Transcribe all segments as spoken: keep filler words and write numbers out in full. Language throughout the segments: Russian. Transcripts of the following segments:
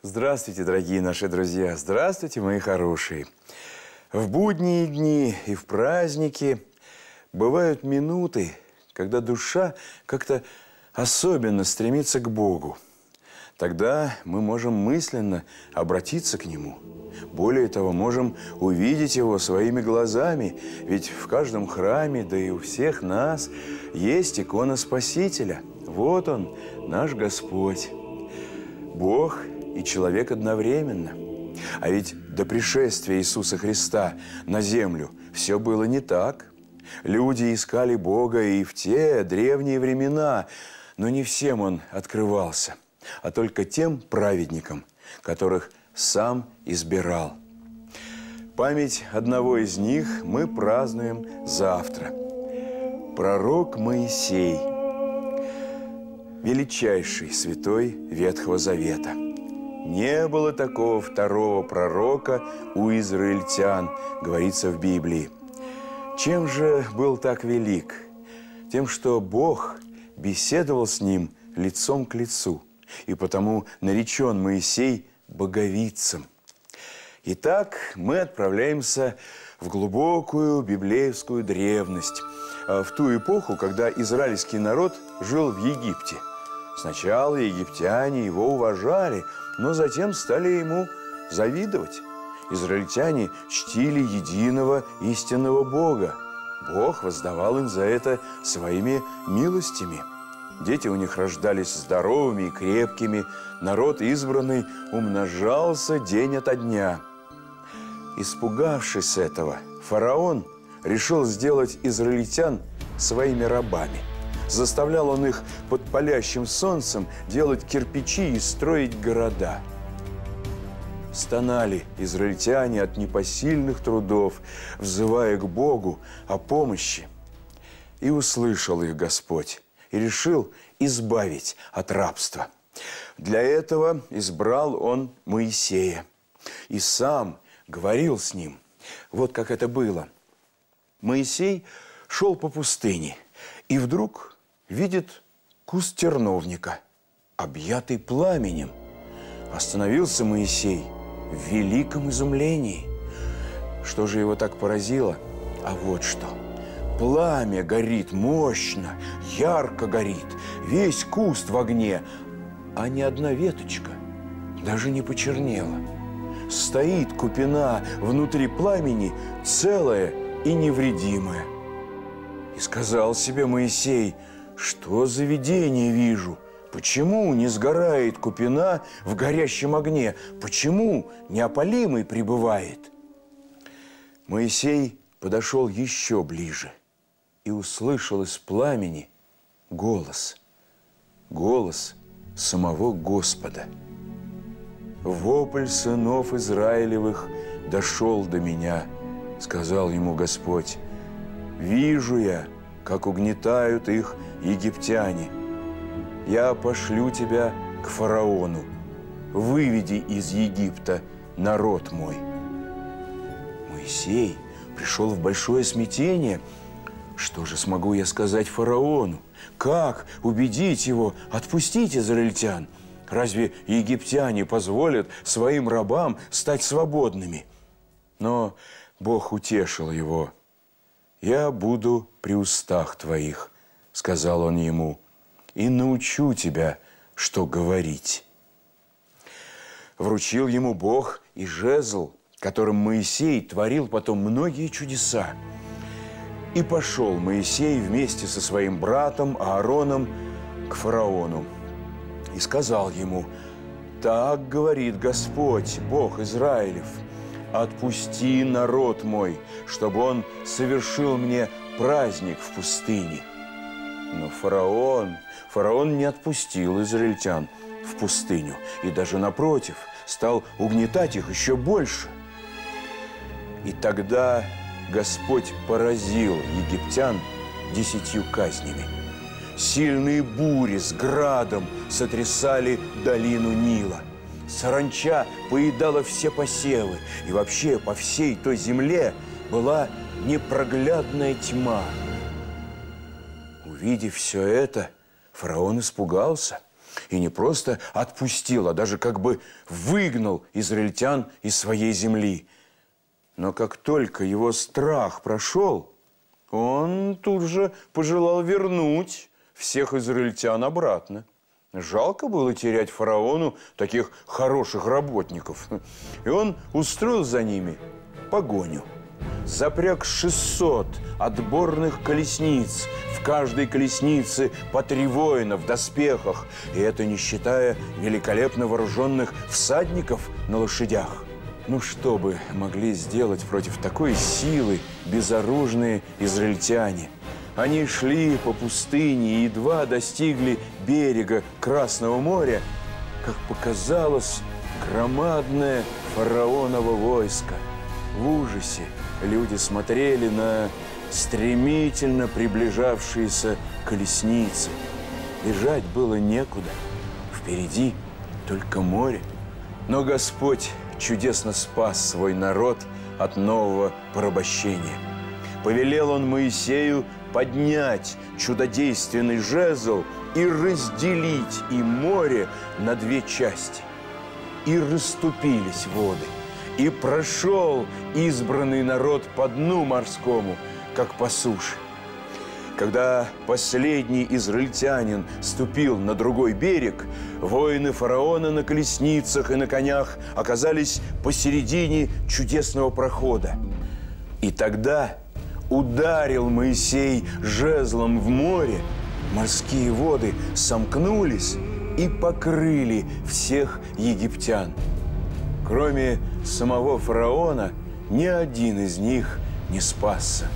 Здравствуйте, дорогие наши друзья! Здравствуйте, мои хорошие! В будние дни и в праздники бывают минуты, когда душа как-то особенно стремится к Богу. Тогда мы можем мысленно обратиться к Нему. Более того, можем увидеть Его своими глазами, ведь в каждом храме, да и у всех нас, есть икона Спасителя. Вот Он, наш Господь, Бог и человек одновременно. А ведь до пришествия Иисуса Христа на землю все было не так. Люди искали Бога и в те древние времена, но не всем Он открывался, а только тем праведникам, которых Сам избирал. Память одного из них мы празднуем завтра. Пророк Моисей, величайший святой Ветхого Завета. Не было такого второго пророка у израильтян, говорится в Библии. Чем же был так велик? Тем, что Бог беседовал с ним лицом к лицу, и потому наречен Моисей боговидцем. Итак, мы отправляемся в глубокую библейскую древность, в ту эпоху, когда израильский народ жил в Египте. Сначала египтяне его уважали, но затем стали ему завидовать. Израильтяне чтили единого истинного Бога. Бог воздавал им за это своими милостями. Дети у них рождались здоровыми и крепкими, народ избранный умножался день ото дня. Испугавшись этого, фараон решил сделать израильтян своими рабами. Заставлял он их под палящим солнцем делать кирпичи и строить города. Стонали израильтяне от непосильных трудов, взывая к Богу о помощи. И услышал их Господь, и решил избавить от рабства. Для этого избрал Он Моисея, и сам говорил с ним. Вот как это было. Моисей шел по пустыне, и вдруг видит куст терновника, объятый пламенем. Остановился Моисей в великом изумлении. Что же его так поразило? А вот что. Пламя горит мощно, ярко горит, весь куст в огне, а ни одна веточка даже не почернела. Стоит купина внутри пламени, целая и невредимая. И сказал себе Моисей: что за видение вижу? Почему не сгорает купина в горящем огне? Почему неопалимый пребывает? Моисей подошел еще ближе и услышал из пламени голос. Голос самого Господа. «Вопль сынов Израилевых дошел до меня», — сказал ему Господь. «Вижу я, как угнетают их египтяне. Я пошлю тебя к фараону. Выведи из Египта народ мой». Моисей пришел в большое смятение. Что же смогу я сказать фараону? Как убедить его отпустить израильтян? Разве египтяне позволят своим рабам стать свободными? Но Бог утешил его. «Я буду при устах твоих», — сказал он ему, «и научу тебя, что говорить». Вручил ему Бог и жезл, которым Моисей творил потом многие чудеса. И пошел Моисей вместе со своим братом Аароном к фараону и сказал ему: «Так говорит Господь, Бог Израилев, отпусти народ мой, чтобы он совершил мне праздник в пустыне». Но фараон, фараон не отпустил израильтян в пустыню и даже напротив стал угнетать их еще больше. И тогда Господь поразил египтян десятью казнями. Сильные бури с градом сотрясали долину Нила. Саранча поедала все посевы, и вообще по всей той земле была непроглядная тьма. Увидев все это, фараон испугался И не просто отпустил, а даже как бы выгнал израильтян из своей земли. Но как только его страх прошел, он тут же пожелал вернуть всех израильтян обратно. Жалко было терять фараону таких хороших работников. И он устроил за ними погоню. Запряг шестьсот отборных колесниц. В каждой колеснице по три воина в доспехах. И это не считая великолепно вооруженных всадников на лошадях. Ну, что бы могли сделать против такой силы безоружные израильтяне? Они шли по пустыне и едва достигли берега Красного моря, как показалось, громадное фараоново войско. В ужасе люди смотрели на стремительно приближавшиеся колесницы. Бежать было некуда. Впереди только море. Но Господь чудесно спас свой народ от нового порабощения. Повелел он Моисею поднять чудодейственный жезл и разделить и море на две части. И расступились воды, и прошел избранный народ по дну морскому, как по суше. Когда последний израильтянин ступил на другой берег, воины фараона на колесницах и на конях оказались посередине чудесного прохода. И тогда ударил Моисей жезлом в море, морские воды сомкнулись и покрыли всех египтян. Кроме самого фараона, ни один из них не спасся.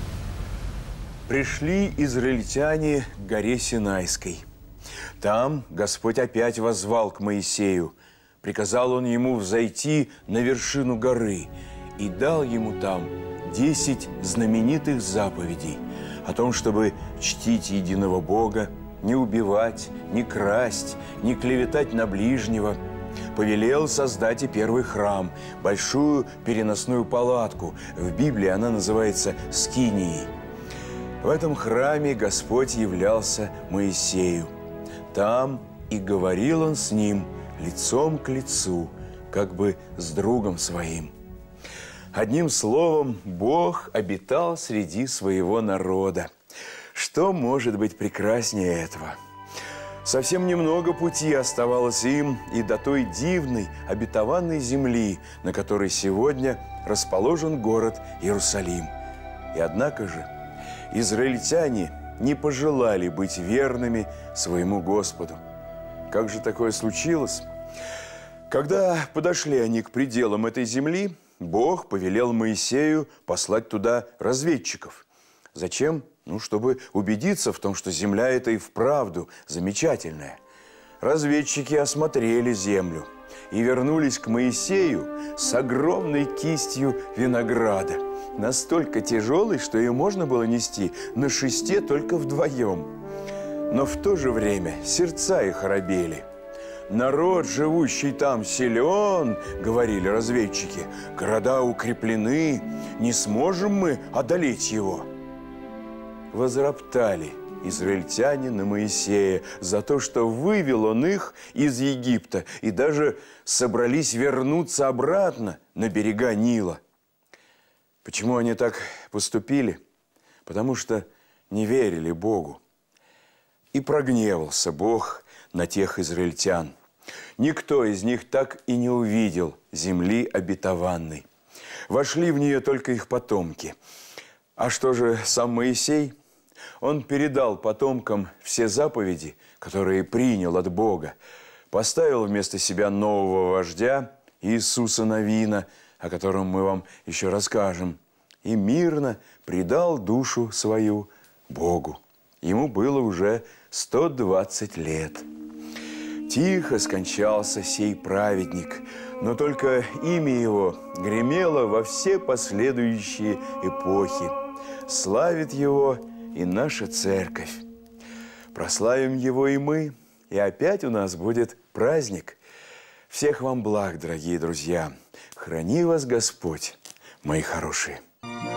Пришли израильтяне к горе Синайской. Там Господь опять воззвал к Моисею. Приказал он ему взойти на вершину горы и дал ему там десять знаменитых заповедей о том, чтобы чтить единого Бога, не убивать, не красть, не клеветать на ближнего. Повелел создать и первый храм, большую переносную палатку. В Библии она называется Скинией. В этом храме Господь являлся Моисею. Там и говорил он с ним лицом к лицу, как бы с другом своим. Одним словом, Бог обитал среди своего народа. Что может быть прекраснее этого? Совсем немного пути оставалось им и до той дивной, обетованной земли, на которой сегодня расположен город Иерусалим. И однако же израильтяне не пожелали быть верными своему Господу. Как же такое случилось? Когда подошли они к пределам этой земли, Бог повелел Моисею послать туда разведчиков. Зачем? Ну, чтобы убедиться в том, что земля эта и вправду замечательная. Разведчики осмотрели землю и вернулись к Моисею с огромной кистью винограда. Настолько тяжелой, что ее можно было нести на шесте только вдвоем. Но в то же время сердца их оробели. «Народ, живущий там, силен, — говорили разведчики, — города укреплены, не сможем мы одолеть его». Возроптали израильтяне на Моисея за то, что вывел он их из Египта, и даже собрались вернуться обратно на берега Нила. Почему они так поступили? Потому что не верили Богу. И прогневался Бог на тех израильтян. Никто из них так и не увидел земли обетованной. Вошли в нее только их потомки. А что же сам Моисей? Он передал потомкам все заповеди, которые принял от Бога, поставил вместо себя нового вождя, Иисуса Навина, о котором мы вам еще расскажем, и мирно предал душу свою Богу. Ему было уже сто двадцать лет. Тихо скончался сей праведник, но только имя его гремело во все последующие эпохи. Славит его и наша церковь. Прославим его и мы, и опять у нас будет праздник. Всех вам благ, дорогие друзья. Храни вас Господь, мои хорошие.